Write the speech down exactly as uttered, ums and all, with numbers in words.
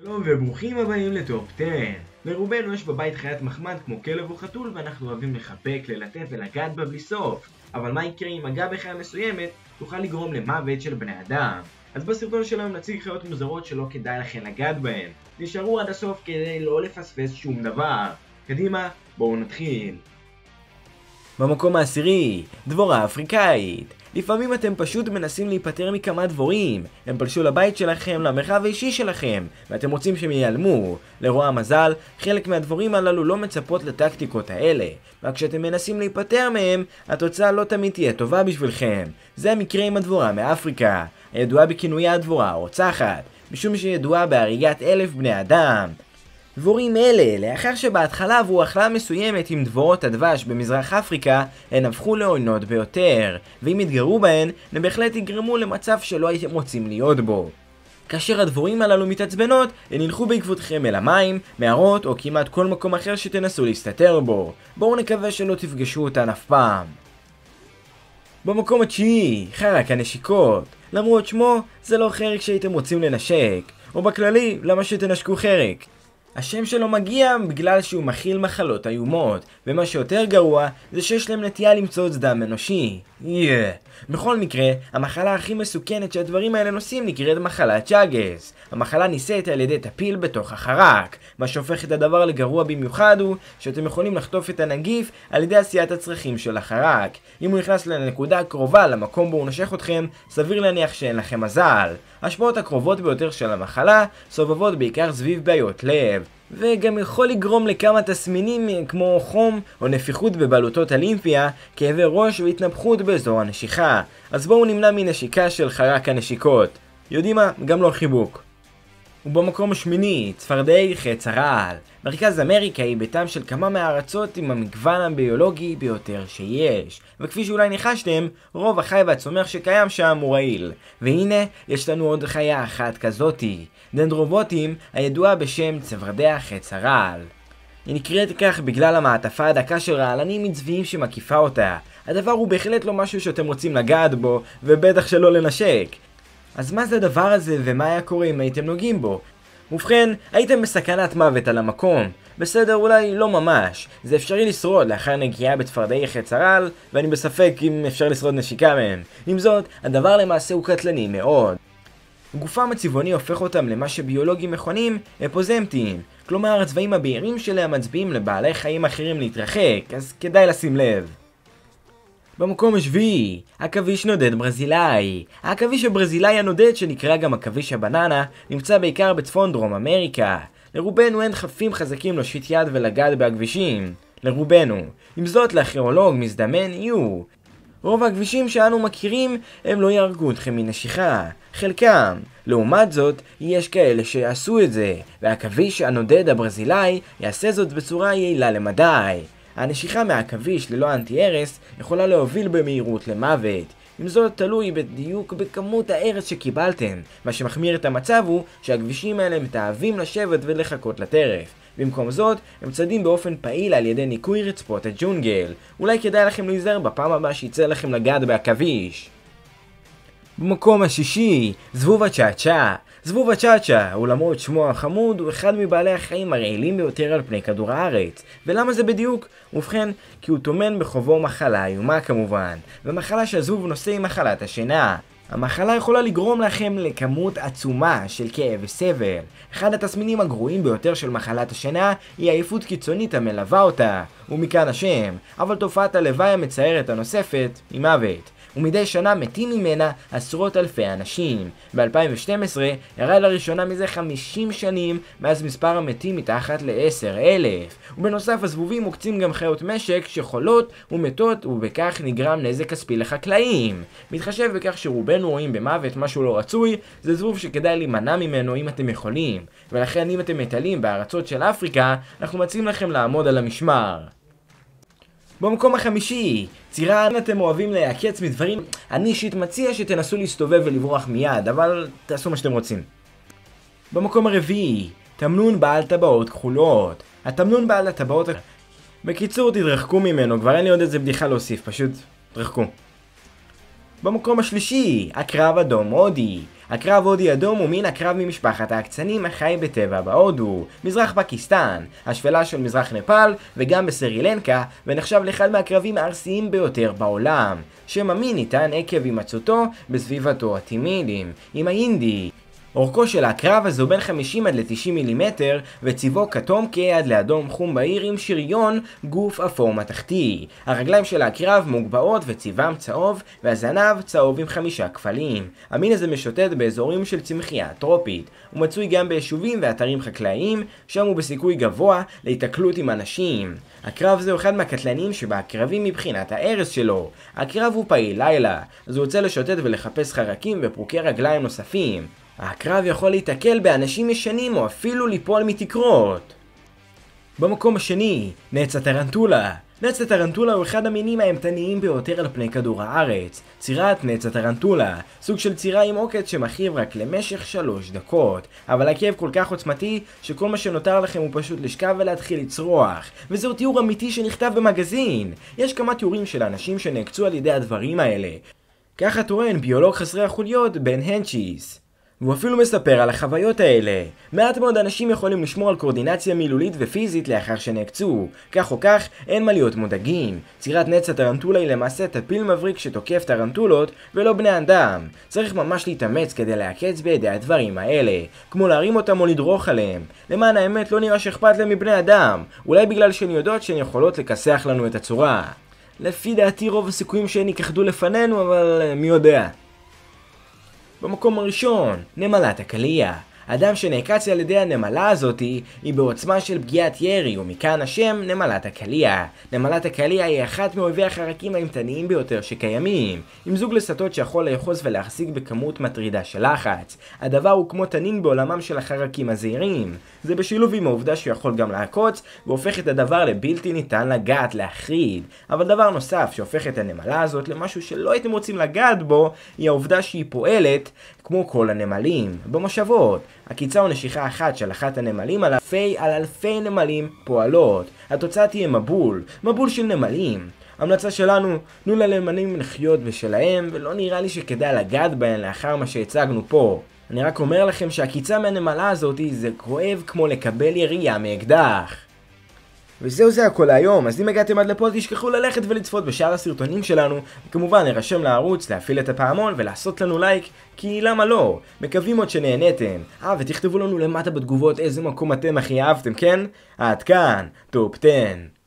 טוב, וברוכים הבאים לטופ עשר. לרובנו יש בבית חיית מחמד כמו כלב או חתול, ואנחנו אוהבים לחבק, ללטף ולגעת בה בלי סוף. אבל מה יקרה אם מגע בחיה מסוימת תוכל לגרום למוות של בני אדם? אז בסרטון שלנו נציג חיות מוזרות שלא כדאי לכם לגעת בהן. נשארו עד הסוף כדי לא לפספס שום דבר. קדימה, בואו נתחיל. במקום העשירי, דבורה אפריקאית. לפעמים אתם פשוט מנסים להיפטר מכמה דבורים. הם פלשו לבית שלכם, למרחב האישי שלכם, ואתם רוצים שהם ייעלמו. לרוע המזל, חלק מהדבורים הללו לא מצפות לטקטיקות האלה. רק כשאתם מנסים להיפטר מהם, התוצאה לא תמיד תהיה טובה בשבילכם. זה המקרה עם הדבורה מאפריקה, הידועה בכינויה הדבורה הרוצחת, משום שידועה בהריגת אלף בני אדם. דבורים אלה, לאחר שבהתחלה עברו אכלה מסוימת עם דבורות הדבש במזרח אפריקה, הן הפכו לעוינות ביותר, ואם יתגרו בהן, הן בהחלט יגרמו למצב שלא הייתם רוצים להיות בו. כאשר הדבורים הללו מתעצבנות, הן ילכו בעקבותכם אל המים, מערות או כמעט כל מקום אחר שתנסו להסתתר בו. בואו נקווה שלא תפגשו אותן אף פעם. במקום התשיעי, חרק הנשיקות. למרות שמו, זה לא חרק שהייתם רוצים לנשק, או בכללי, למה שתנשקו חרק? השם שלו מגיע בגלל שהוא מכיל מחלות איומות, ומה שיותר גרוע זה שיש להם נטייה למצוץ דם אנושי. יאה. בכל מקרה, המחלה הכי מסוכנת שהדברים האלה נושאים נקראת מחלת צ'אגס. המחלה נישאת על ידי טפיל בתוך החרק. מה שהופך את הדבר לגרוע במיוחד הוא שאתם יכולים לחטוף את הנגיף על ידי עשיית הצרכים של החרק. אם הוא נכנס לנקודה הקרובה למקום בו הוא נושך אתכם, סביר להניח שאין לכם מזל. ההשפעות הקרובות ביותר של המחלה סובבות בעיקר סביב בעיות לב, וגם יכול לגרום לכמה תסמינים כמו חום או נפיחות בבלוטות הלימפיה, כאבי ראש והתנפחות באזור הנשיכה. אז בואו נמנע מנשיקה של חרק הנשיקות. יודעים מה? גם לא חיבוק. ובמקום השמיני, צפרדעי חץ הרעל. מרכז אמריקה היא ביתם של כמה מהארצות עם המגוון הביולוגי ביותר שיש. וכפי שאולי ניחשתם, רוב החי והצומח שקיים שם הוא רעיל. והנה, יש לנו עוד חיה אחת כזאתי. דנדרובוטים, הידועה בשם צפרדע חץ הרעל. היא נקראת כך בגלל המעטפה הדקה של רעלנים מצביים שמקיפה אותה. הדבר הוא בהחלט לא משהו שאתם רוצים לגעת בו, ובטח שלא לנשק. אז מה זה הדבר הזה ומה היה קורה אם הייתם נוגעים בו? ובכן, הייתם בסכנת מוות על המקום. בסדר, אולי לא ממש. זה אפשרי לשרוד לאחר נגיעה בצפרדעי חץ הרעל, ואני בספק אם אפשר לשרוד נשיקה מהם. עם זאת, הדבר למעשה הוא קטלני מאוד. גופם הצבעוני הופך אותם למה שביולוגים מכונים אפוזמטיים. כלומר, הצבעים הבהירים שלהם מצביעים לבעלי חיים אחרים להתרחק, אז כדאי לשים לב. במקום השביעי, עכביש נודד ברזילאי. העכביש הברזילאי הנודד, שנקרא גם עכביש הבננה, נמצא בעיקר בצפון דרום אמריקה. לרובנו אין דחפים חזקים להושיט יד ולגעת בעכבישים. לרובנו. עם זאת, לארכיאולוג מזדמן יהיו. רוב העכבישים שאנו מכירים הם לא יהרגו אתכם מנשיכה. חלקם. לעומת זאת, יש כאלה שיעשו את זה, והעכביש הנודד הברזילאי יעשה זאת בצורה יעילה למדי. הנשיכה מהעכביש ללא אנטי-הרס יכולה להוביל במהירות למוות. עם זאת, תלוי בדיוק בכמות ההרס שקיבלתם. מה שמחמיר את המצב הוא שהעכבישים האלה מתאהבים לשבת ולחכות לטרף. במקום זאת, הם צדים באופן פעיל על ידי ניקוי רצפות הג'ונגל. אולי כדאי לכם להיזהר בפעם הבאה שיצא לכם לגעת בעכביש. במקום השישי, זבוב הצ'אצ'ה. זבוב הצ'אצ'ה, ולמרות שמו החמוד, הוא אחד מבעלי החיים הרעילים ביותר על פני כדור הארץ. ולמה זה בדיוק? ובכן, כי הוא טומן בחובו מחלה איומה כמובן, ומחלה שהזבוב נושא היא מחלת השינה. המחלה יכולה לגרום לכם לכמות עצומה של כאב וסבל. אחד התסמינים הגרועים ביותר של מחלת השינה היא עייפות קיצונית המלווה אותה, ומכאן השם, אבל תופעת הלוואי המצערת הנוספת היא מוות. ומדי שנה מתים ממנה עשרות אלפי אנשים. ב-אלפיים ושתים עשרה ירד לראשונה מזה חמישים שנים מאז מספר המתים מתחת ל-עשרת אלפים. ובנוסף, הזבובים מוקצים גם חיות משק שחולות ומתות, ובכך נגרם נזק כספי לחקלאים. מתחשב בכך שרובנו רואים במוות משהו לא רצוי, זה זבוב שכדאי להימנע ממנו אם אתם יכולים. ולכן אם אתם מטיילים בארצות של אפריקה, אנחנו מציעים לכם לעמוד על המשמר. במקום החמישי, צירה, אם אתם אוהבים להעקץ מדברים, אני אישית מציע שתנסו להסתובב ולברוח מיד, אבל תעשו מה שאתם רוצים. במקום הרביעי, תמנון בעל טבעות כחולות. התמנון בעל הטבעות... בקיצור, תתרחקו ממנו, כבר אין לי עוד איזה בדיחה להוסיף, פשוט תרחקו. במקום השלישי, עקרב אדום הודי. עקרב הודי אדום הוא מין עקרב ממשפחת העקצנים החי בטבע בהודו, מזרח פקיסטן, השפלה של מזרח נפאל וגם בסרילנקה, ונחשב לאחד מהעקרבים הארסיים ביותר בעולם. שם המין ניתן עקב הימצאותו בסביבתו הטימידים, עם ההינדי. אורכו של העקרב הזה הוא בין חמישים עד ל-תשעים מילימטר, וצבעו כתום כהה עד לאדום חום בהיר עם שריון גוף אפור מתחתי. הרגליים של העקרב מוגבעות וצבעם צהוב, והזנב צהוב עם חמישה כפלים. המין הזה משוטט באזורים של צמחייה טרופית. הוא מצוי גם ביישובים ואתרים חקלאיים, שם הוא בסיכוי גבוה להתקלות עם אנשים. העקרב זה הוא אחד מהקטלניים שבעקרבים מבחינת הארס שלו. העקרב הוא פעיל לילה, אז הוא יוצא לשוטט ולחפש חרקים ופרוקי רגליים נוספים. העקרב יכול להתקל באנשים ישנים או אפילו ליפול מתקרות. במקום השני, נץ הטרנטולה. נץ הטרנטולה הוא אחד המינים האימתניים ביותר על פני כדור הארץ. צירת נץ הטרנטולה, סוג של צירה עם עוקץ שמכאיב רק למשך שלוש דקות. אבל הכאב כל כך עוצמתי שכל מה שנותר לכם הוא פשוט לשכב ולהתחיל לצרוח. וזהו תיאור אמיתי שנכתב במגזין. יש כמה תיאורים של אנשים שנעקצו על ידי הדברים האלה. ככה טוען ביולוג חסרי החוליות בן הנצ'יס. והוא אפילו מספר על החוויות האלה. מעט מאוד אנשים יכולים לשמור על קורדינציה מילולית ופיזית לאחר שנעקצו. כך או כך, אין מה להיות מודאגים. צירת נץ הטרנטולה היא למעשה טפיל מבריק שתוקף טרנטולות ולא בני אדם. צריך ממש להתאמץ כדי להעקץ בידי הדברים האלה, כמו להרים אותם או לדרוך עליהם. למען האמת לא נראה שאכפת להם מבני אדם, אולי בגלל שהן יודעות שהן יכולות לכסח לנו את הצורה. לפי דעתי רוב הסיכויים שהן יכחדו לפנינו, אבל מי יודע. במקום הראשון, נמלת הקליע. האדם שנעקץ על ידי הנמלה הזאתי היא בעוצמה של פגיעת ירי, ומכאן השם נמלת הקליע. נמלת הקליע היא אחת מאויבי החרקים האימתניים ביותר שקיימים, עם זוג לסתות שיכול לאחוז ולהחזיק בכמות מטרידה של לחץ. הדבר הוא כמו תנין בעולמם של החרקים הזעירים. זה בשילוב עם העובדה שיכול גם לעקוץ, והופך את הדבר לבלתי ניתן לגעת, להחריד. אבל דבר נוסף שהופך את הנמלה הזאת למשהו שלא הייתם רוצים לגעת בו, היא העובדה שהיא פועלת כמו כל הנמלים, במושבות. עקיצה או נשיכה אחת של אחת הנמלים על אלפי על אלפי נמלים פועלות. התוצאה תהיה מבול, מבול של נמלים. המלצה שלנו, תנו לנמלים לחיות בשלהם, ולא נראה לי שכדאי לגעת בהן לאחר מה שהצגנו פה. אני רק אומר לכם שהעקיצה מהנמלה הזאת זה כואב כמו לקבל ירייה מאקדח. וזהו זה הכל היום, אז אם הגעתם עד לפה תשכחו ללכת ולצפות בשאר הסרטונים שלנו, וכמובן להירשם לערוץ, להפעיל את הפעמון ולעשות לנו לייק, כי למה לא? מקווים עוד שנהנתם. אה, ותכתבו לנו למטה בתגובות איזה מקום אתם הכי אהבתם, כן? עד כאן, טופ עשר.